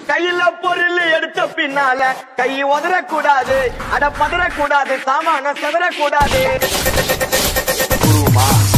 கையில பொருள் எடுத்த பின்னால கை உதறக்கூடாது, அட பதறக்கூடாது, சாமான செதறக்கூடாது.